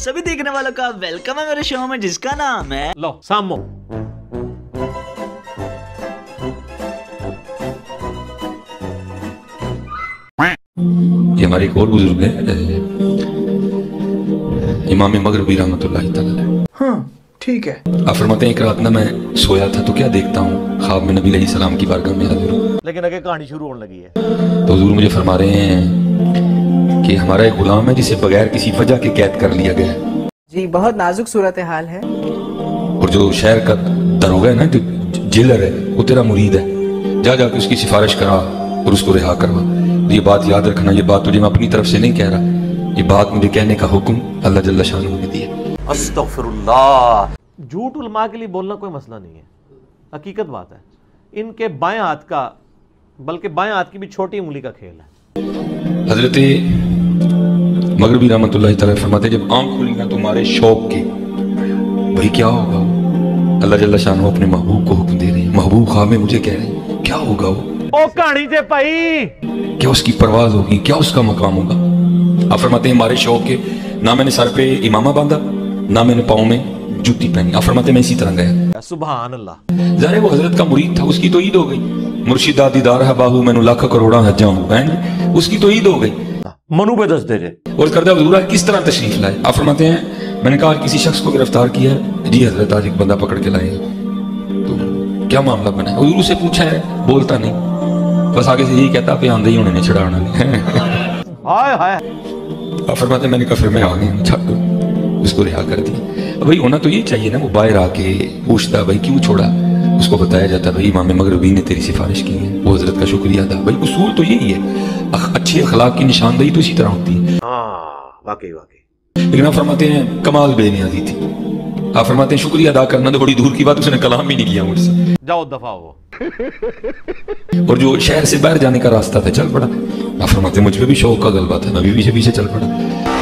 सभी देखने वालों का वेलकम है मेरे शो में जिसका नाम है लो सामो। ये हमारे एक और बुजुर्ग है इमाम मगरिबी रहमतुल्लाह तआला। हाँ ठीक है। आप फरमाते हैं एक रात ना मैं सोया था तो क्या देखता हूँ ख्वाब में नबी अलैहिस्सलाम की बारगाह में हाजिर हूँ। लेकिन आगे कहानी शुरू होने लगी है। तो हुजूर मुझे फरमा रहे हैं कि हमारा एक गुलाम है जिसे बगैर किसी वजह के कैद कर लिया गया है। जी बहुत नाजुक सूरत हाल है। और जो शहर का दरोगा है ना, जो जेलर है, वो तेरा मुरीद है, जा जाके उसकी सिफारिश करा और उसको रिहा करवा। ये बात याद रखना, ये बात तुझे मैं अपनी तरफ से नहीं कह रहा, ये बात मुझे कहने का हुक्म अल्लाह जल्ल शानहू ने दिया। अस्तगफिरुल्लाह। झूठ उलमा के लिए बोलना कोई मसला नहीं है, हकीकत बात है। इनके बाएं हाथ का, बल्कि बाएं हाथ की भी छोटी उंगली का खेल है। हजरत मगरिबी रहमतुल्लाह तआला फरमाते जब आंख खुली ना तुम्हारे शौक के, भाई क्या होगा वो? अल्लाह जल्ल शानहू अपने महबूब को हुक्म दे रहे हैं, महबूब ख्वाब में मुझे कह रहे हैं क्या होगा वो? ओ कहानी से भाई, क्या उसकी परवाज होगी, क्या उसका मकाम होगा? आप फरमाते हैं हमारे शौक के, ना मैंने सर पे इमामा बांधा, ना मैंने पाँव में जूती पहनी। आप फरमाते मैं इसी तरह गया। सुभान अल्लाह। जारे वो हजरत का मुरीद था, उसकी तो ईद हो गई। मुर्शिदा दीदार है बाहू मैनू लाख करोड़ा हज्जा हूं, उसकी तो ईद हो गई। मनु पे दस दे जे और करदा हुजूर किस तरह तशरीफ लाए? आप फरमाते हैं मैंने कहा किसी शख्स को गिरफ्तार किया है। जी हजरत आज एक बंदा पकड़ के लाए। तो क्या मामला बना है? हुजूर से पूछा है, बोलता नहीं, बस आगे से यही कहता पे आंदे ही होने ने छड़ाना हाय हाय। आप फरमाते मैंने कहा फिर मैं आ गया, छाड़ दो, उसको रिहा कर दिया। भाई होना तो ये चाहिए ना, वो बाहर आके पूछता भाई क्यों छोड़ा, उसको बताया जाता भाई इमाम मगरिबी ने तेरी सिफारिश की है, वो हजरत का शुक्रिया था। भाई उसूल तो यही है, अच्छे अखलाक की निशानदेही तो इसी तरह होती है। वाकई वाकई। लेकिन आप फरमाते हैं कमाल बेनियाजी थी। आप फरमाते हैं शुक्रिया अदा करना तो बड़ी दूर की बात, उसने कलाम भी नहीं किया मुझसे। जाओ दफा हो। और जो शहर से बाहर जाने का रास्ता था चल पड़ा। आप फरमाते मुझ पे भी शौक का गलबा था, मैं भी पीछे पीछे चल पड़ा।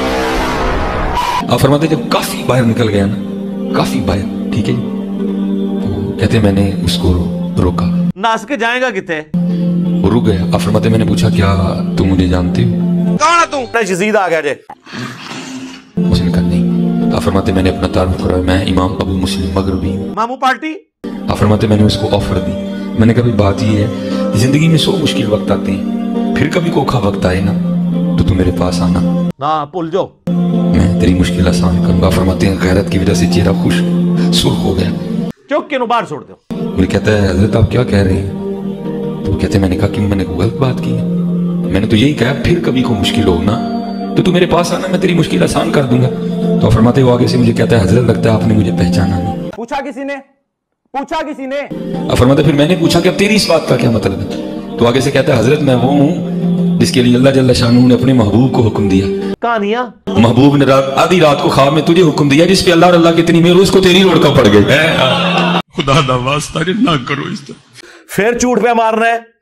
आप फरमाते जब काफी बाहर निकल गया ना, काफी बाहर, ठीक है, तो कहते मैंने उसको रोका। नास के जाएगा किथे? वो रुक गया। आप फरमाते मैंने पूछा क्या तुम मुझे जानते हो? कौन है तू? यजीद आ गया जे। उसने कहा नहीं। आप फरमाते मैंने अपना तारुफ कराया, मैं इमाम अबू मुस्लिम मगरिबी हूँ। मामू पार्टी? आप फरमाते मैंने उसको ऑफर दी। मैंने कहा बात ये है जिंदगी में 100 मुश्किल वक्त आते हैं, फिर कभी कोखा वक्त आए ना तो तू मेरे पास आना, ना भूल जाओ, मैं तेरी मुश्किल आसान करूंगा। फरमाते हैं गैरत की वजह से चेहरा खुश सुर्ख हो गया। चौक के बाहर छोड़ दो। मुझे कहता है हजरत आप क्या कह रहे हैं? तो कहते मैंने कहा कि मैंने गलत बात की है, मैंने तो यही कहा फिर कभी को मुश्किल हो ना तो तू मेरे पास आना, मैं तेरी मुश्किल आसान कर दूंगा। तो फरमाते वो आगे से मुझे कहता है हजरत लगता है आपने मुझे पहचाना नहीं। पूछा किसी ने? पूछा किसी ने? अब फरमाते फिर मैंने पूछा कि अब तेरी इस बात का क्या मतलब है? तो आगे से कहता है हजरत मैं वो हूँ जिसके लिए अल्लाह जल्ल शानहू ने अपने महबूब को हुक्म दिया। कहानियां महबूब ने आधी रात को ख्वाब में तुझे हुक्म दिया जिस पे अल्लाह अल्लाह कितनी मेहर उसको तेरी रोड का पड़ गई। खुदा दा वास्ता ना करो इस तरह। फिर झूठ पे मारना है।